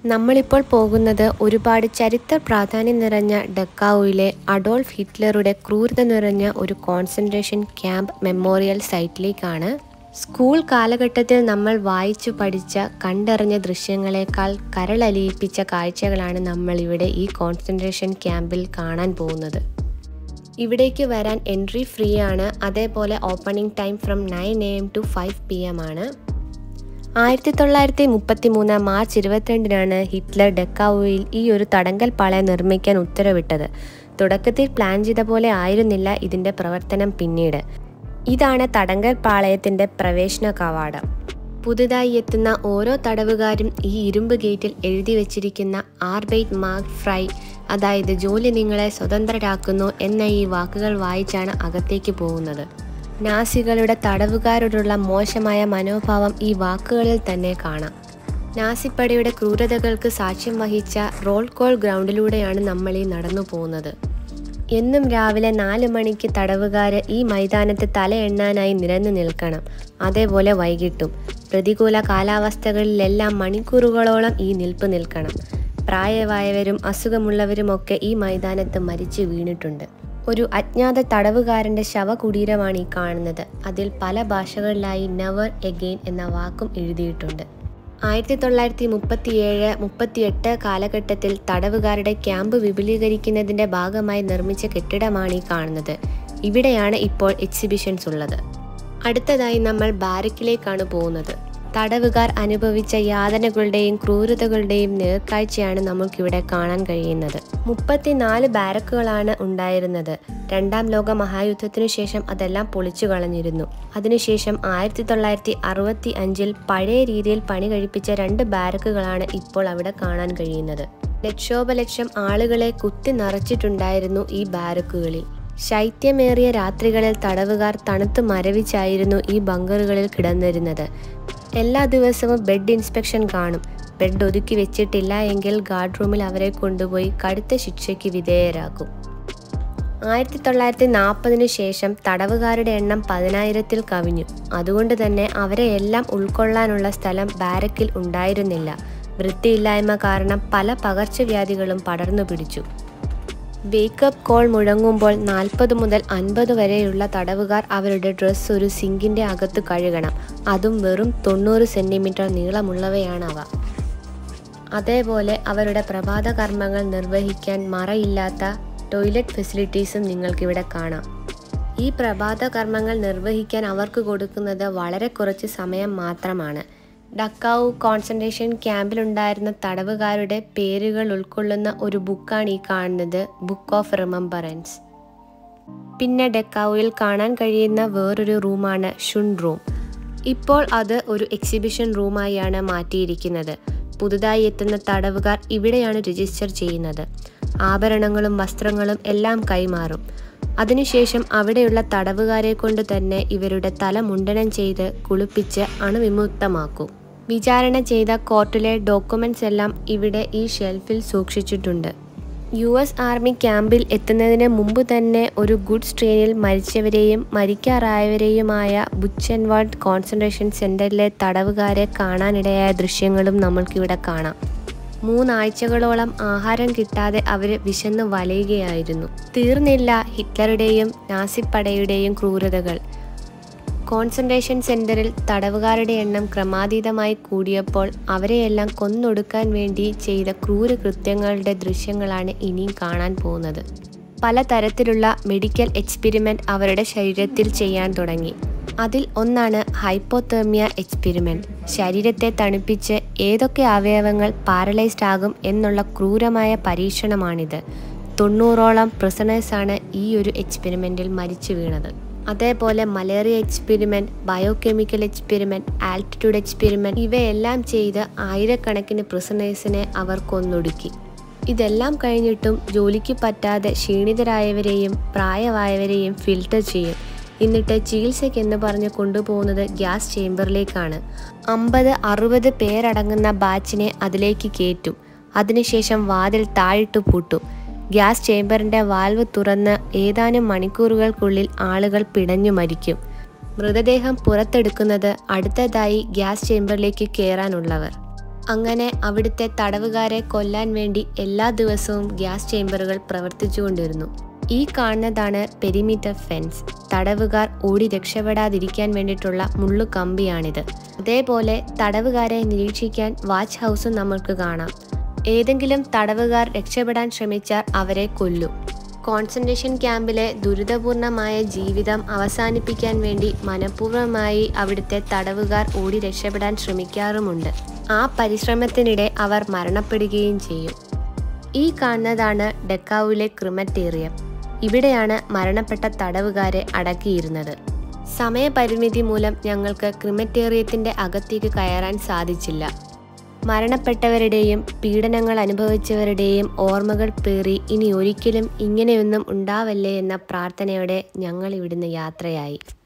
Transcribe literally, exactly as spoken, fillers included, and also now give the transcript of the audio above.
നമ്മളിപ്പോൾ പോകുന്നത് ഒരുപാട് ചരിത്ര പ്രാധാന്യം നിറഞ്ഞ ഡക്കാവുയിലെ അഡോൾഫ് ഹിറ്റ്ലറുടെ ക്രൂരത നിറഞ്ഞ ഒരു കോൺസെൻട്രേഷൻ ക്യാമ്പ് മെമ്മോറിയൽ സൈറ്റിലേക്കാണ്. സ്കൂൾ കാലഘട്ടത്തിൽ നമ്മൾ വായിച്ചു പഠിച്ച കണ്ടറിഞ്ഞ ദൃശ്യങ്ങളെക്കാൾ കരളലിയിപ്പിച്ച കാഴ്ചകളാണ് നമ്മൾ ഇവിടെ ഈ കോൺസെൻട്രേഷൻ ക്യാമ്പിൽ കാണാൻ പോകുന്നത്. ഇവിടേക്ക് വരാൻ എൻട്രി ഫ്രീ ആണ്. അതേപോലെ opening time from nine A M to five P M ആണ്. ആയിരത്തി തൊള്ളായിരത്തി മുപ്പത്തി മൂന്ന് മാർച്ച് ഇരുപത്തിരണ്ടിനാണ് ഹിറ്റ്ലർ ഡക്കാവുയിൽ ഈ ഒരു തടങ്കൽ പാളയം നിർമ്മിക്കാൻ ഉത്തരവിട്ടത്. തുടക്കത്തിൽ പ്ലാൻ ചെയ്ത പോലെ ആയിരുന്നില്ല ഇതിൻ്റെ പ്രവർത്തനം പിന്നീട്. ഇതാണ് തടങ്കൽ പാളയത്തിൻ്റെ പ്രവേശന കവാടം. പുതുതായി എത്തുന്ന ഓരോ തടവുകാരും ഈ ഇരുമ്പ് ഗേറ്റിൽ എഴുതി വച്ചിരിക്കുന്ന ആർബൈറ്റ് മാർക്ക് ഫ്രൈ, അതായത് ജോലി നിങ്ങളെ സ്വതന്ത്രരാക്കുന്നു എന്ന ഈ വാക്കുകൾ വായിച്ചാണ് അകത്തേക്ക് പോകുന്നത്. നാസികളുടെ തടവുകാരോടുള്ള മോശമായ മനോഭാവം ഈ വാക്കുകളിൽ തന്നെ കാണാം. നാസിപ്പടയുടെ ക്രൂരതകൾക്ക് സാക്ഷ്യം വഹിച്ച റോൾ കോൾ ഗ്രൗണ്ടിലൂടെയാണ് നമ്മൾ ഈ നടന്നു പോകുന്നത്. എന്നും രാവിലെ നാല് മണിക്ക് തടവുകാര് ഈ മൈതാനത്ത് തലയെണ്ണാനായി നിരന്നു നിൽക്കണം. അതേപോലെ വൈകിട്ടും പ്രതികൂല കാലാവസ്ഥകളിലെല്ലാം മണിക്കൂറുകളോളം ഈ നിൽപ്പ് നിൽക്കണം. പ്രായമായവരും അസുഖമുള്ളവരുമൊക്കെ ഈ മൈതാനത്ത് മരിച്ചു വീണിട്ടുണ്ട്. ഒരു അജ്ഞാത തടവുകാരൻ്റെ ശവകുടീരമാണ് ഈ കാണുന്നത്. അതിൽ പല ഭാഷകളിലായി നെവർ എഗെയിൻ എന്ന വാക്കും എഴുതിയിട്ടുണ്ട്. ആയിരത്തി തൊള്ളായിരത്തി മുപ്പത്തി ഏഴ് മുപ്പത്തിയെട്ട് കാലഘട്ടത്തിൽ തടവുകാരുടെ ക്യാമ്പ് വിപുലീകരിക്കുന്നതിൻ്റെ ഭാഗമായി നിർമ്മിച്ച കെട്ടിടമാണ് ഈ കാണുന്നത്. ഇവിടെയാണ് ഇപ്പോൾ എക്സിബിഷൻസ് ഉള്ളത്. അടുത്തതായി നമ്മൾ ബാരക്കിലേക്കാണ് പോകുന്നത്. തടവുകാർ അനുഭവിച്ച യാതനകളുടെയും ക്രൂരതകളുടെയും നേർക്കാഴ്ചയാണ് നമുക്കിവിടെ കാണാൻ കഴിയുന്നത്. മുപ്പത്തിനാല് ബാരക്കുകളാണ് ഉണ്ടായിരുന്നത്. രണ്ടാം ലോക മഹായുദ്ധത്തിനു ശേഷം അതെല്ലാം പൊളിച്ചു കളഞ്ഞിരുന്നു. അതിനുശേഷം ആയിരത്തി തൊള്ളായിരത്തി അറുപത്തി അഞ്ചിൽ പഴയ രീതിയിൽ പണി കഴിപ്പിച്ച രണ്ട് ബാരക്കുകളാണ് ഇപ്പോൾ അവിടെ കാണാൻ കഴിയുന്നത്. ലക്ഷോപലക്ഷം ആളുകളെ കുത്തി നിറച്ചിട്ടുണ്ടായിരുന്നു ഈ ബാരക്കുകളിൽ. ശൈത്യമേറിയ രാത്രികളിൽ തടവുകാർ തണുത്ത് മരവിച്ചായിരുന്നു ഈ ബങ്കറുകളിൽ കിടന്നിരുന്നത്. എല്ലാ ദിവസവും ബെഡ് ഇൻസ്പെക്ഷൻ കാണും. ബെഡ് ഒതുക്കി വെച്ചിട്ടില്ല എങ്കിൽ ഗാർഡ് റൂമിൽ അവരെ കൊണ്ടുപോയി കടുത്ത ശിക്ഷയ്ക്ക് വിധേയരാക്കും. ആയിരത്തി തൊള്ളായിരത്തി നാൽപ്പതിനു ശേഷം തടവുകാരുടെ എണ്ണം പതിനായിരത്തിൽ കവിഞ്ഞു. അതുകൊണ്ട് തന്നെ അവരെ എല്ലാം ഉൾക്കൊള്ളാനുള്ള സ്ഥലം ബാരക്കിൽ ഉണ്ടായിരുന്നില്ല. വൃത്തിയില്ലായ്മ കാരണം പല പകർച്ചവ്യാധികളും പടർന്നു പിടിച്ചു. വേക്കപ്പ് കോൾ മുഴങ്ങുമ്പോൾ നാൽപ്പത് മുതൽ അൻപത് വരെയുള്ള തടവുകാർ അവരുടെ ഡ്രസ്സ് ഒരു സിങ്കിൻ്റെ അകത്ത് കഴുകണം. അതും വെറും തൊണ്ണൂറ് സെൻറ്റിമീറ്റർ നീളമുള്ളവയാണവ. അതേപോലെ അവരുടെ പ്രഭാത കർമ്മങ്ങൾ നിർവഹിക്കാൻ മറയില്ലാത്ത ടോയ്ലറ്റ് ഫെസിലിറ്റീസും നിങ്ങൾക്കിവിടെ കാണാം. ഈ പ്രഭാത കർമ്മങ്ങൾ നിർവഹിക്കാൻ അവർക്ക് കൊടുക്കുന്നത് വളരെ കുറച്ച് സമയം മാത്രമാണ്. ഡക്കൗ കോൺസെൻട്രേഷൻ ക്യാമ്പിലുണ്ടായിരുന്ന തടവുകാരുടെ പേരുകൾ ഉൾക്കൊള്ളുന്ന ഒരു ബുക്കാണ് ഈ കാണുന്നത്, ബുക്ക് ഓഫ് റിമംബറൻസ്. പിന്നെ ഡക്കൗവിൽ കാണാൻ കഴിയുന്ന വേറൊരു റൂമാണ് ഷുൺ റൂം. ഇപ്പോൾ അത് ഒരു എക്സിബിഷൻ റൂമായാണ് മാറ്റിയിരിക്കുന്നത്. പുതുതായി എത്തുന്ന തടവുകാർ ഇവിടെയാണ് രജിസ്റ്റർ ചെയ്യുന്നത്. ആഭരണങ്ങളും വസ്ത്രങ്ങളും എല്ലാം കൈമാറും. അതിനുശേഷം അവിടെയുള്ള തടവുകാരെ കൊണ്ട് തന്നെ ഇവരുടെ തല മുണ്ടനം ചെയ്ത് കുളിപ്പിച്ച് അണുവിമുക്തമാക്കും. വിചാരണ ചെയ്ത കോർട്ടിലെ ഡോക്യുമെൻറ്റ്സ് എല്ലാം ഇവിടെ ഈ ഷെൽഫിൽ സൂക്ഷിച്ചിട്ടുണ്ട്. യു എസ് ആർമി ക്യാമ്പിൽ എത്തുന്നതിന് മുമ്പ് തന്നെ ഒരു ഗുഡ്സ് ട്രെയിനിൽ മരിച്ചവരെയും മരിക്കാറായവരെയുമായ ബുച്ചൻവാൾഡ് കോൺസെൻട്രേഷൻ സെൻറ്ററിലെ തടവുകാരെ കാണാനിടയായ ദൃശ്യങ്ങളും നമ്മൾക്കിവിടെ കാണാം. മൂന്നാഴ്ചകളോളം ആഹാരം കിട്ടാതെ അവർ വിശന്ന് വലയുകയായിരുന്നു. തീർന്നില്ല ഹിറ്റ്ലറുടെയും നാസിപ്പടയുടെയും ക്രൂരതകൾ. കോൺസെൻട്രേഷൻ സെൻറ്ററിൽ തടവുകാരുടെ എണ്ണം ക്രമാതീതമായി കൂടിയപ്പോൾ അവരെയെല്ലാം കൊന്നൊടുക്കാൻ വേണ്ടി ചെയ്ത ക്രൂരകൃത്യങ്ങളുടെ ദൃശ്യങ്ങളാണ് ഇനിയും കാണാൻ പോകുന്നത്. പലതരത്തിലുള്ള മെഡിക്കൽ എക്സ്പെരിമെൻ്റ് അവരുടെ ശരീരത്തിൽ ചെയ്യാൻ തുടങ്ങി. അതിൽ ഒന്നാണ് ഹൈപ്പോതെർമിയ എക്സ്പെരിമെൻറ്റ്. ശരീരത്തെ തണുപ്പിച്ച് ഏതൊക്കെ അവയവങ്ങൾ പാരലൈസ്ഡ് ആകും എന്നുള്ള ക്രൂരമായ പരീക്ഷണമാണിത്. തൊണ്ണൂറോളം പ്രിസണേഴ്സാണ് ഈ ഒരു എക്സ്പെരിമെൻറ്റിൽ മരിച്ചു വീണത്. അതേപോലെ malaria experiment, biochemical experiment, altitude experiment ഇവയെല്ലാം ചെയ്ത് ആയിരക്കണക്കിന് പ്രിസണേഴ്സിനെ അവർ കൊന്നൊടുക്കി. ഇതെല്ലാം കഴിഞ്ഞിട്ടും ജോലിക്ക് പറ്റാതെ ക്ഷീണിതരായവരെയും പ്രായമായവരെയും ഫിൽട്ടർ ചെയ്യും. എന്നിട്ട് ചികിത്സയ്ക്കെന്ന് പറഞ്ഞ് കൊണ്ടുപോകുന്നത് ഗ്യാസ് ചേംബറിലേക്കാണ്. അമ്പത് അറുപത് പേരടങ്ങുന്ന ബാച്ചിനെ അതിലേക്ക് കയറ്റും. അതിനുശേഷം വാതിൽ താഴിട്ട് പൂട്ടും. ഗ്യാസ് ചേംബറിൻ്റെ വാൽവ് തുറന്ന് ഏതാനും മണിക്കൂറുകൾക്കുള്ളിൽ ആളുകൾ പിടഞ്ഞു മരിക്കും. മൃതദേഹം പുറത്തെടുക്കുന്നത് അടുത്തതായി ഗ്യാസ് ചേംബറിലേക്ക് കയറാനുള്ളവർ. അങ്ങനെ അവിടുത്തെ തടവുകാരെ കൊല്ലാൻ വേണ്ടി എല്ലാ ദിവസവും ഗ്യാസ് ചേംബറുകൾ പ്രവർത്തിച്ചുകൊണ്ടിരുന്നു. ഈ കാണുന്നതാണ് പെരിമീറ്റർ ഫെൻസ്. തടവുകാർ ഓടി രക്ഷപ്പെടാതിരിക്കാൻ വേണ്ടിയിട്ടുള്ള മുള്ളുകമ്പിയാണിത്. അതേപോലെ തടവുകാരെ നിരീക്ഷിക്കാൻ വാച്ച് ഹൗസും നമുക്ക് കാണാം. ഏതെങ്കിലും തടവുകാർ രക്ഷപ്പെടാൻ ശ്രമിച്ചാൽ അവരെ കൊല്ലും. കോൺസെൻട്രേഷൻ ക്യാമ്പിലെ ദുരിതപൂർണമായ ജീവിതം അവസാനിപ്പിക്കാൻ വേണ്ടി മനഃപൂർവ്വമായി അവിടുത്തെ തടവുകാർ ഓടി രക്ഷപ്പെടാൻ ശ്രമിക്കാറുമുണ്ട്. ആ പരിശ്രമത്തിനിടെ അവർ മരണപ്പെടുകയും ചെയ്യും. ഈ കാണുന്നതാണ് ഡക്കാവുവിലെ ക്രിമറ്റേറിയം. ഇവിടെയാണ് മരണപ്പെട്ട തടവുകാരെ അടക്കിയിരുന്നത്. സമയപരിമിതി മൂലം ഞങ്ങൾക്ക് ക്രിമറ്റേറിയത്തിൻ്റെ അകത്തേക്ക് കയറാൻ സാധിച്ചില്ല. മരണപ്പെട്ടവരുടെയും പീഡനങ്ങൾ അനുഭവിച്ചവരുടെയും ഓർമ്മകൾ പേറി ഇനി ഒരിക്കലും ഇങ്ങനെയൊന്നും ഉണ്ടാവല്ലേ എന്ന പ്രാർത്ഥനയോടെ ഞങ്ങൾ ഇവിടുന്ന് യാത്രയായി.